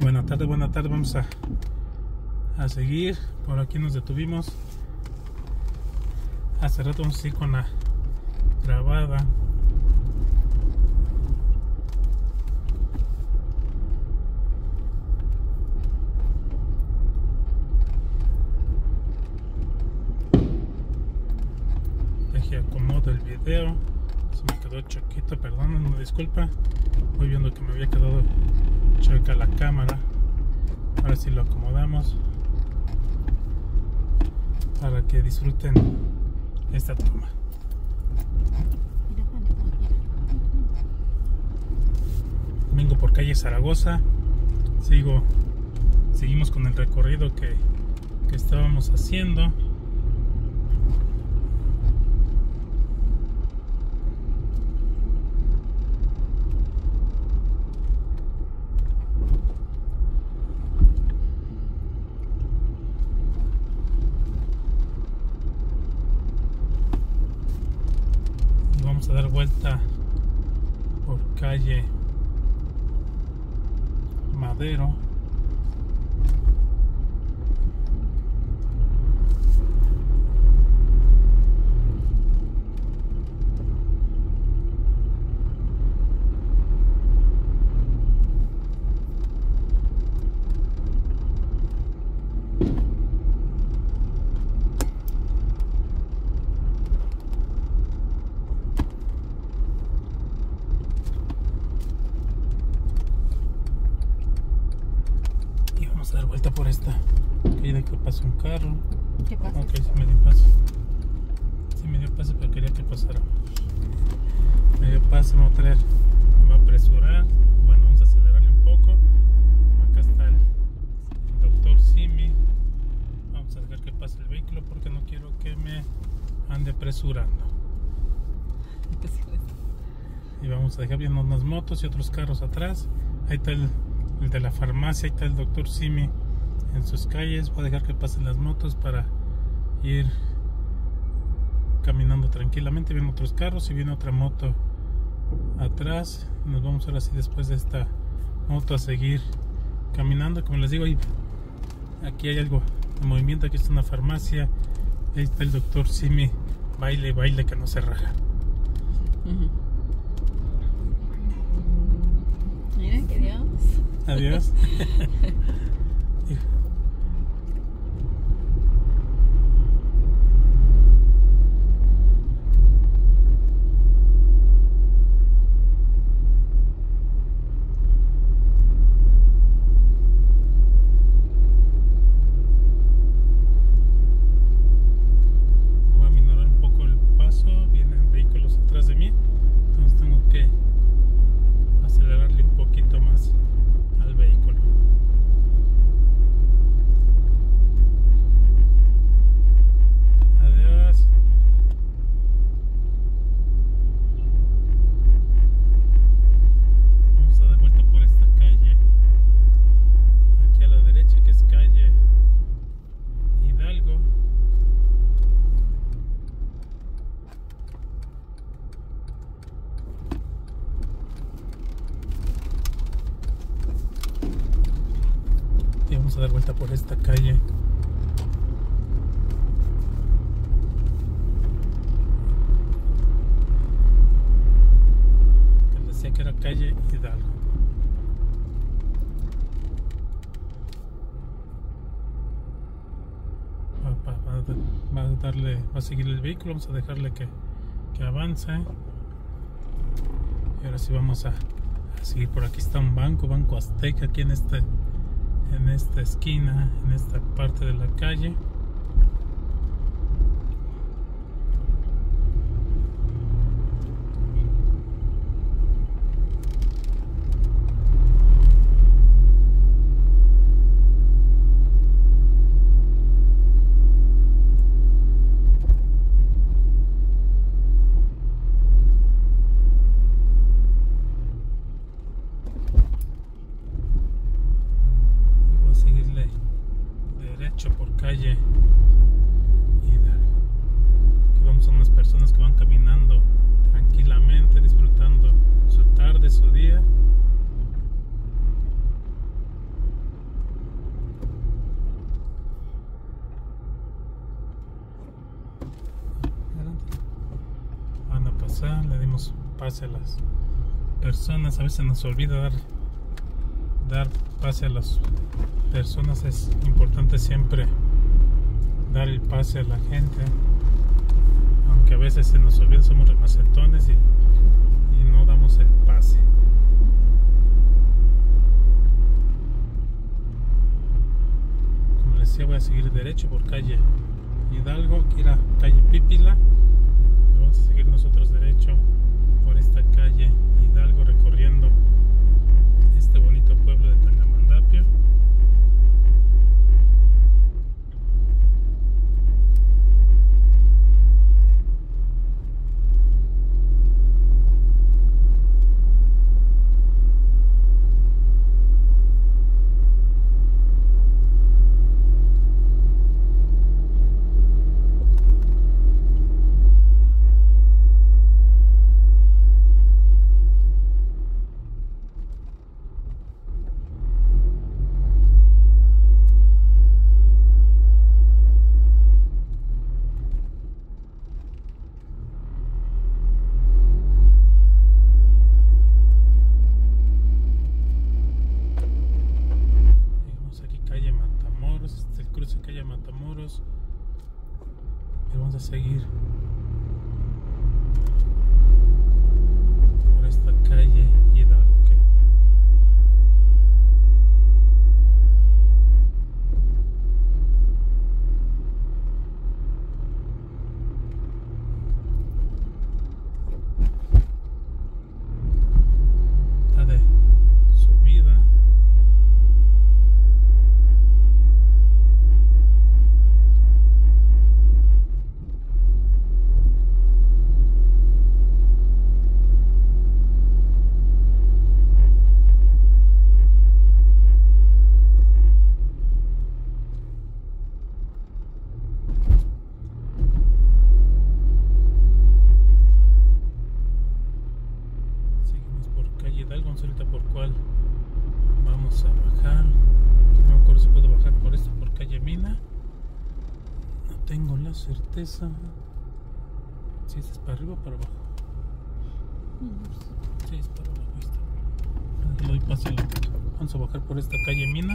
Buenas tardes, vamos a seguir. Por aquí nos detuvimos. Hace rato vamos a seguir con la grabada. Deje acomodo el video. Se me quedó choquito, perdón, una disculpa. Voy viendo que me había quedado chueca la cámara. Ahora sí lo acomodamos para que disfruten esta toma. Vengo por calle Zaragoza. Seguimos con el recorrido que estábamos haciendo. Vamos a dar vuelta por calle Madero. A dar vuelta por esta calle de que pasa un carro. ¿Qué pasa? Ok, sí me dio paso. Sí me dio paso, pero quería que pasara. Me dio paso, me voy a traer. Me voy a apresurar. Bueno, vamos a acelerarle un poco. Acá está el doctor Simi. Vamos a dejar que pase el vehículo porque no quiero que me ande apresurando. Y vamos a dejar viendo unas motos y otros carros atrás. Ahí está el de la farmacia, ahí está el doctor Simi en sus calles. Voy a dejar que pasen las motos para ir caminando tranquilamente. Vienen otros carros y viene otra moto atrás. Nos vamos ahora sí, después de esta moto, a seguir caminando. Como les digo, aquí hay algo de movimiento. Aquí está una farmacia. Ahí está el doctor Simi. Baile que no se raja. Mira que Dios. Adiós. Voy a minorar un poco el paso. Vienen vehículos atrás de mí, entonces tengo que acelerarle un poquito más al vehículo. Adiós. Vamos a dar vuelta por esta calle aquí a la derecha, que es calle Hidalgo. Y vamos a dar vuelta por esta calle. Que decía que era calle Hidalgo. Va a seguir el vehículo. Vamos a dejarle que avance. Y ahora sí vamos a seguir. Por aquí está un Banco Azteca, aquí en esta esquina, en esta parte de la calle. Voy a seguirle derecho por calle Hidalgo. Aquí vamos a unas personas que van caminando tranquilamente, disfrutando su tarde, su día. pase a las personas. A veces nos olvida dar pase a las personas. Es importante siempre dar el pase a la gente, aunque a veces se nos olvida, somos remacetones y no damos el pase. Como les decía, voy a seguir derecho por calle Hidalgo, que era calle Pípila. Vamos a seguir nosotros derecho por esta calle Hidalgo, recorriendo este bonito pueblo de Tangamandapio. Calle Matamoros, y vamos a seguir por esta calle Hidalgo. Está de subida. Vamos ahorita por cuál vamos a bajar. No me acuerdo si puedo bajar por esto, por calle Mina. No tengo la certeza si es para arriba o para abajo. Sí, es para abajo. Ahí doy paso. Vamos a bajar por esta calle Mina.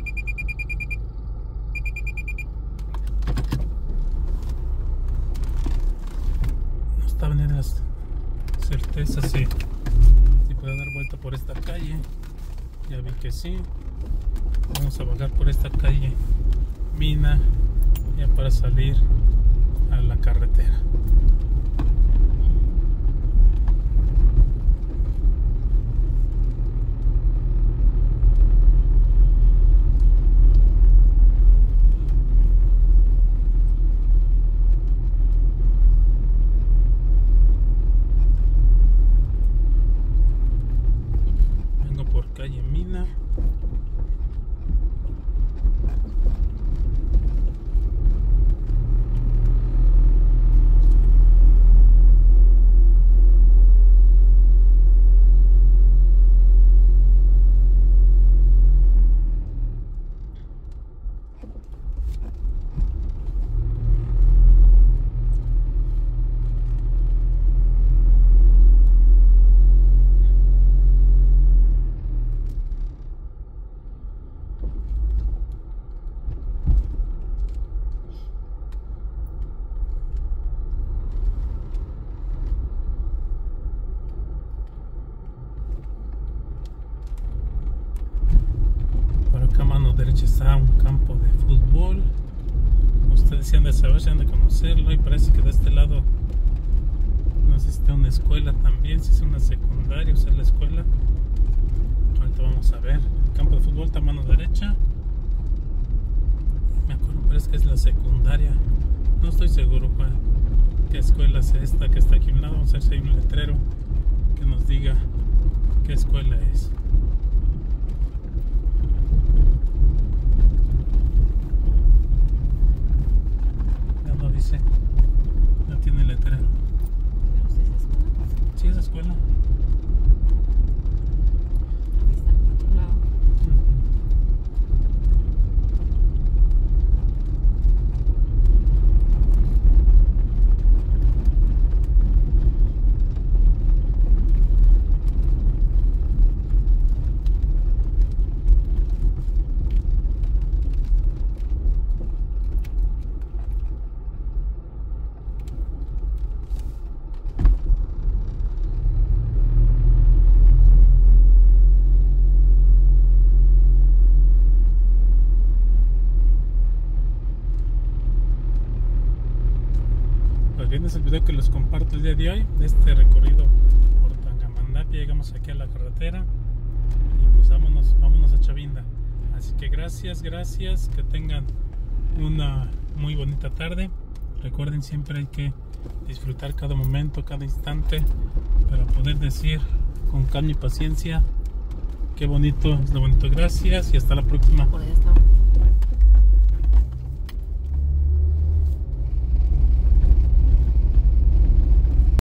No estaban en las certezas si puedo dar vuelta por esta calle. Ya vi que sí. Vamos a bajar por esta calle Mina ya para salir a la carretera. Calle Mina. Derecha está un campo de fútbol. Ustedes se han de saber, se han de conocerlo. Y parece que de este lado no sé si está una escuela también, si es una secundaria o si es la escuela. Ahorita vamos a ver. El campo de fútbol está a mano derecha. Me acuerdo, parece que es la secundaria. No estoy seguro qué escuela es esta que está aquí a un lado. Vamos a ver si hay un letrero que nos diga qué escuela es. Dice, no tiene letrero. ¿Pero si es escuela? Sí, es escuela. Está por otro lado. es el video que les comparto el día de hoy, de este recorrido por Tangamandapia. Llegamos aquí a la carretera y pues vámonos a Chavinda. Así que gracias, que tengan una muy bonita tarde. Recuerden, siempre hay que disfrutar cada momento, cada instante, para poder decir con calma y paciencia qué bonito es lo bonito. Gracias y hasta la próxima. Por ahí está.